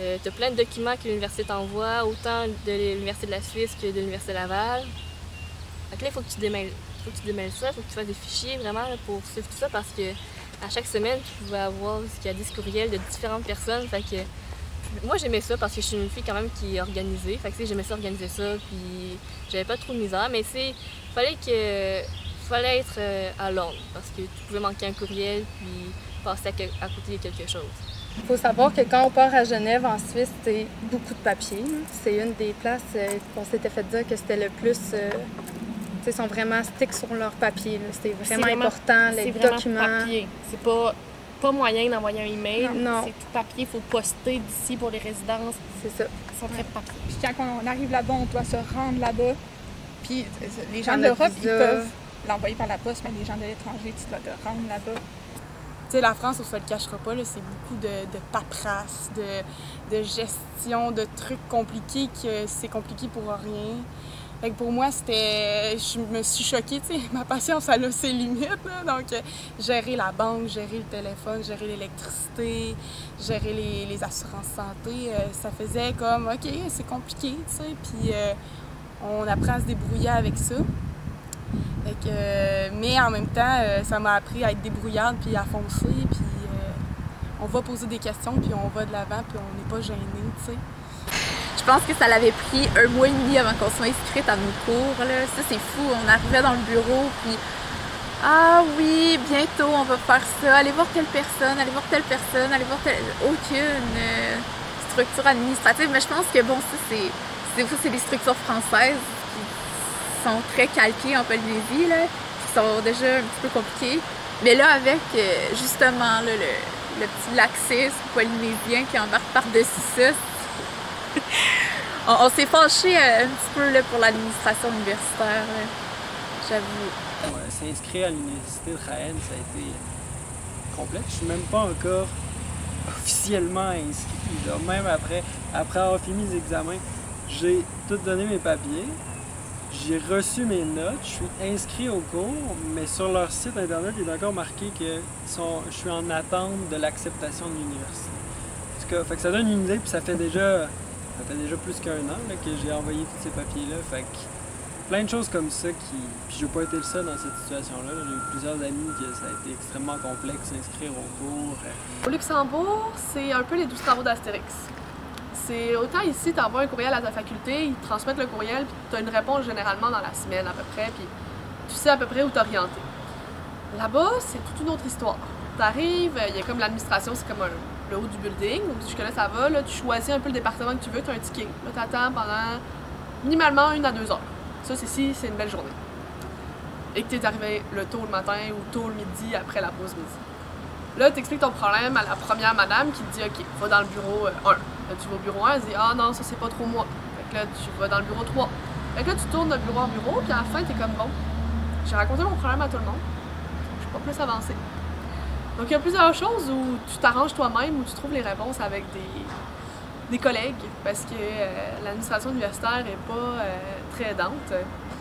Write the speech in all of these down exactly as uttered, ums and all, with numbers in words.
Euh, tu as plein de documents que l'université t'envoie, autant de l'Université de la Suisse que de l'Université Laval. Fait que là, il faut que tu démêles, faut que tu démêles ça, il faut que tu fasses des fichiers vraiment là, pour suivre tout ça parce que à chaque semaine, tu pouvais avoir jusqu'à dix courriels de différentes personnes. Fait que moi, j'aimais ça parce que je suis une fille quand même qui est organisée. Fait que j'aimais ça organiser ça, puis j'avais pas trop de misère. Mais c'est fallait que fallait être à l'ordre parce que tu pouvais manquer un courriel puis passer à, à côté de quelque chose. Il faut savoir que quand on part à Genève, en Suisse, c'est beaucoup de papier. C'est une des places euh, qu'on s'était fait dire que c'était le plus... Euh, ils sont vraiment stick sur leur papier. C'est vraiment, vraiment important, les vraiment documents. Papier. C'est pas, pas moyen d'envoyer un email. Non. C'est tout papier. Il faut poster d'ici pour les résidences. C'est ça. Ils sont très papier. Puis quand on arrive là-bas, on doit se rendre là-bas. Puis les gens de l'Europe, ils peuvent l'envoyer par la poste, mais les gens de l'étranger, tu dois te rendre là-bas. Tu sais, la France, on se le cachera pas, c'est beaucoup de, de paperasse, de, de gestion, de trucs compliqués que c'est compliqué pour rien. Fait que pour moi, c'était... Je me suis choquée, tu sais, ma patience, elle a ses limites, là. Donc, gérer la banque, gérer le téléphone, gérer l'électricité, gérer les, les assurances santé, euh, ça faisait comme, OK, c'est compliqué, tu sais, puis euh, on apprend à se débrouiller avec ça. Fait que, euh, mais en même temps, euh, ça m'a appris à être débrouillarde puis à foncer, puis euh, on va poser des questions, puis on va de l'avant, puis on n'est pas gêné, tu sais. Je pense que ça l'avait pris un mois et demi avant qu'on soit inscrite à nos cours, là. Ça, c'est fou. On arrivait dans le bureau, puis ah oui, bientôt, on va faire ça. Allez voir telle personne, allez voir telle personne, allez voir telle... Aucune euh, structure administrative, mais je pense que, bon, ça, c'est c'est des structures françaises qui sont très calquées en Polynésie, là, qui sont déjà un petit peu compliquées. Mais là, avec, euh, justement, là, le, le petit laxisme polynésien qui embarque par-dessus ça, on, on s'est fâché un petit peu là, pour l'administration universitaire, j'avoue. Ouais, s'inscrire à l'université de Jaén, ça a été complexe. Je suis même pas encore officiellement inscrit. Là. Même après, après avoir fini les examens, j'ai tout donné mes papiers, j'ai reçu mes notes, je suis inscrit au cours, mais sur leur site internet, il est encore marqué que sont, je suis en attente de l'acceptation de l'université. En tout cas, fait que ça donne une idée, puis ça fait déjà, ça fait déjà plus qu'un an là, que j'ai envoyé tous ces papiers-là. Fait que plein de choses comme ça qui. Puis je n'ai pas été le seul dans cette situation-là. J'ai eu plusieurs amis que ça a été extrêmement complexe s'inscrire au cours. Au Luxembourg, c'est un peu les douze travaux d'Astérix. C'est autant ici, tu envoies un courriel à ta faculté, ils te transmettent le courriel, puis tu as une réponse généralement dans la semaine à peu près, puis tu sais à peu près où t'orienter. Là-bas, c'est toute une autre histoire. Tu arrives, il y a comme l'administration, c'est comme un, le haut du building, donc jusque-là ça va, là, tu choisis un peu le département que tu veux, tu as un ticket. Là, tu attends pendant minimalement une à deux heures. Ça, c'est si c'est une belle journée. Et que tu es arrivé le tôt le matin ou tôt le midi après la pause midi. Là, tu expliques ton problème à la première madame qui te dit « OK, va dans le bureau un. » Là, tu vas au bureau un, elle dit « Ah non, ça c'est pas trop moi. » Fait que là, tu vas dans le bureau trois. Fait que là, tu tournes de bureau en bureau, puis à la fin, t'es comme « Bon, j'ai raconté mon problème à tout le monde. Je suis pas plus avancée. » Donc, il y a plusieurs choses où tu t'arranges toi-même, où tu trouves les réponses avec des, des collègues, parce que euh, l'administration universitaire n'est pas euh, très aidante.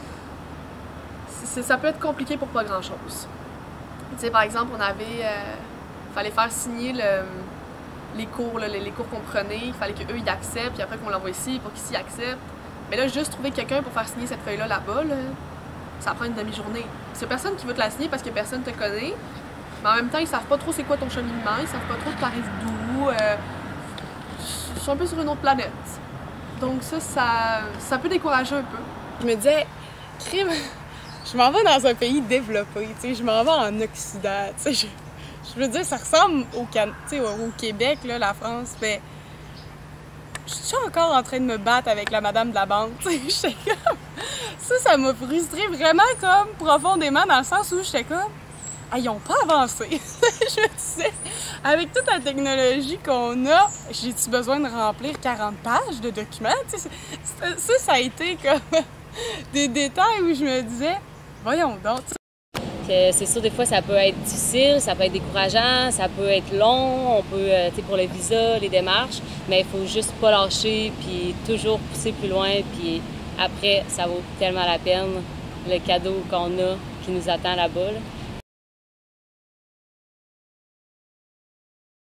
Ça peut être compliqué pour pas grand-chose. Tu sais, par exemple, on avait... Euh, fallait faire signer le, les cours, là, les, les cours qu'on prenait, il fallait qu'eux ils acceptent, puis après qu'on l'envoie ici pour qu'ils s'y acceptent. Mais là, juste trouver quelqu'un pour faire signer cette feuille-là là-bas, là, ça prend une demi-journée. C'est personne qui veut te la signer parce que personne te connaît, mais en même temps, ils savent pas trop c'est quoi ton cheminement, ils savent pas trop t'arrives d'où. Euh, ils sont un peu sur une autre planète. Donc ça, ça, ça peut décourager un peu. Je me disais, crime, je m'en vais dans un pays développé, tu sais, je m'en vais en Occident, tu sais, je... Je veux dire, ça ressemble au, Can... au Québec, là, la France, mais je suis encore en train de me battre avec la madame de la banque, j'étais comme... Ça, ça m'a frustrée vraiment comme profondément dans le sens où j'étais comme... Ah, ils ont pas avancé. Je me disais, avec toute la technologie qu'on a, j'ai-tu besoin de remplir quarante pages de documents? Ça, ça, ça a été comme des détails où je me disais, voyons donc. C'est sûr, des fois, ça peut être difficile, ça peut être décourageant, ça peut être long, on peut, euh, tu sais, pour les visas, les démarches, mais il faut juste pas lâcher, puis toujours pousser plus loin, puis après, ça vaut tellement la peine, le cadeau qu'on a qui nous attend là-bas. Là.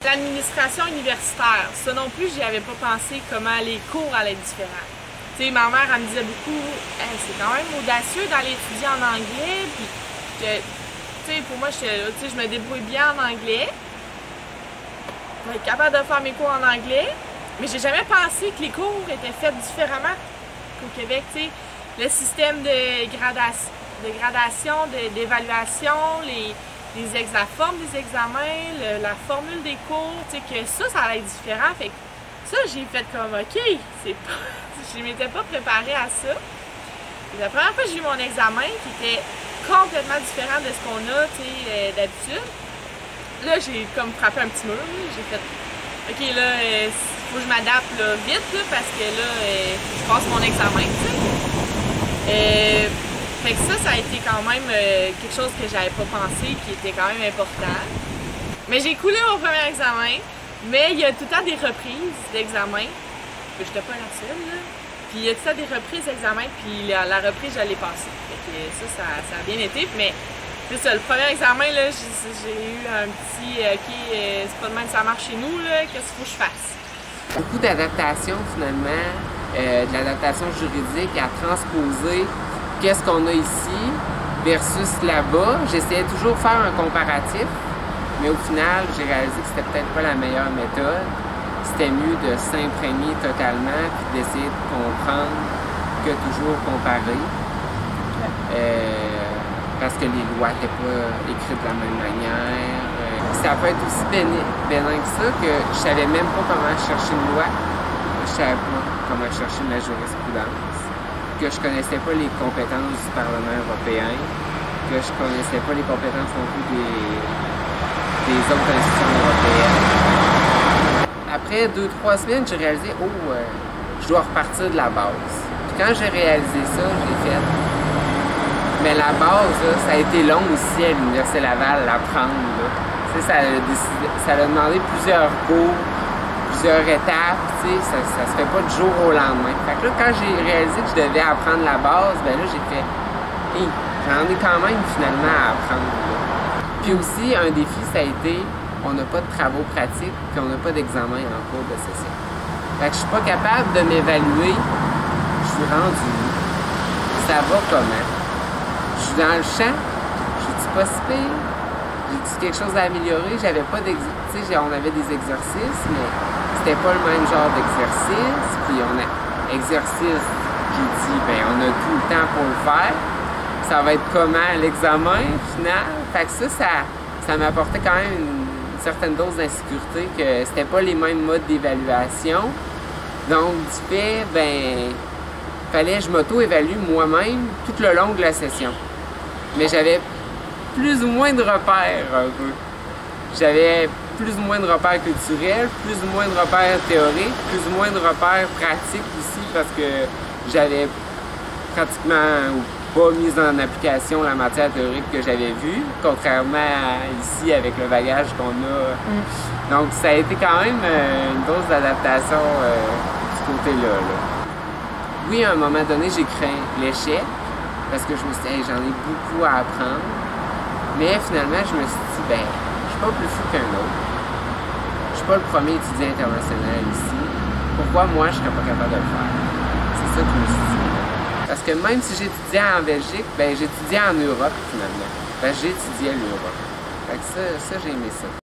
L'administration universitaire, ça non plus, j'y avais pas pensé comment les cours allaient être différents. Tu sais, ma mère, elle me disait beaucoup, hey, c'est quand même audacieux d'aller étudier en anglais, puis que, tu sais, pour moi, tu sais, je me débrouille bien en anglais. Je vais être capable de faire mes cours en anglais, mais j'ai jamais pensé que les cours étaient faits différemment qu'au Québec, tu sais. Le système de gradation, de gradation, d'évaluation, les, les ex la forme des examens, le, la formule des cours, tu sais, que ça, ça allait être différent. Fait que ça, j'ai fait comme, OK, c'est pas... je m'étais pas préparée à ça. Et la première fois que j'ai eu mon examen, qui était complètement différent de ce qu'on a, tu sais, euh, d'habitude, là, j'ai comme frappé un petit mur, j'ai fait, OK, là, il euh, faut que je m'adapte vite, là, parce que là, euh, je passe mon examen, tu sais. Euh, fait que ça, ça a été quand même euh, quelque chose que j'avais pas pensé, qui était quand même important. Mais j'ai coulé mon premier examen, mais il y a tout le temps des reprises d'examen. J'étais pas la seule, là. Puis il y a tout le temps des reprises d'examen, puis la, la reprise, je l'ai passée. Fait que ça, ça, ça a bien été, mais c'est ça, le premier examen, là, j'ai eu un petit « OK, euh, c'est pas de même que ça marche chez nous, là, qu'est-ce qu'il faut que je fasse? » Beaucoup d'adaptation, finalement. Euh, de l'adaptation juridique à transposer qu'est-ce qu'on a ici versus là-bas. J'essayais toujours de faire un comparatif, mais au final, j'ai réalisé que c'était peut-être pas la meilleure méthode. C'était mieux de s'imprégner totalement puis d'essayer de comprendre que toujours comparer. Euh, parce que les lois n'étaient pas écrites de la même manière. Euh, ça peut être aussi bénin que ça, que je savais même pas comment chercher une loi. Je savais pas comment chercher de la jurisprudence, que je connaissais pas les compétences du Parlement européen, que je connaissais pas les compétences non plus des, des autres institutions européennes. Après deux, trois semaines, j'ai réalisé, oh, euh, je dois repartir de la base. Puis quand j'ai réalisé ça, j'ai fait. Mais la base, là, ça a été long aussi à l'Université Laval, l'apprendre. Tu sais, ça a décidé, ça a demandé plusieurs cours, plusieurs étapes, tu sais, ça, ça se fait pas du jour au lendemain. Fait que là, quand j'ai réalisé que je devais apprendre la base, ben là, j'ai fait, hé, hey, j'en ai quand même finalement à apprendre. Là. Puis aussi, un défi, ça a été, on n'a pas de travaux pratiques, puis on n'a pas d'examen en cours de session. Fait que je suis pas capable de m'évaluer, je suis rendu où, ça va comment, je suis dans le champ, je suis pas si pire, j'ai quelque chose à améliorer, j'avais pas d'exercice, tu sais, on avait des exercices, mais c'était pas le même genre d'exercice, puis on a exercice, j'ai dit, ben on a tout le temps pour le faire, ça va être comment l'examen final, fait que ça, ça, ça m'apportait quand même une, une certaine dose d'insécurité, que c'était pas les mêmes modes d'évaluation, donc du fait, ben, fallait que je m'auto-évalue moi-même tout le long de la session, mais j'avais plus ou moins de repères un peu. J'avais plus ou moins de repères culturels, plus ou moins de repères théoriques, plus ou moins de repères pratiques aussi parce que j'avais pratiquement pas mis en application la matière théorique que j'avais vue, contrairement à ici avec le bagage qu'on a. Mm. Donc ça a été quand même euh, une dose d'adaptation euh, de ce côté-là. Là. Oui, à un moment donné, j'ai craint l'échec parce que je me suis dit, hey, j'en ai beaucoup à apprendre. Mais finalement, je me suis dit, ben, je suis pas plus fou qu'un autre. Je suis pas le premier étudiant international ici. Pourquoi moi, je serais pas capable de le faire? C'est ça que je me suis dit. Parce que même si j'étudiais en Belgique, ben, j'étudiais en Europe finalement. Parce que j'étudiais l'Europe. Fait que ça, ça j'ai aimé ça.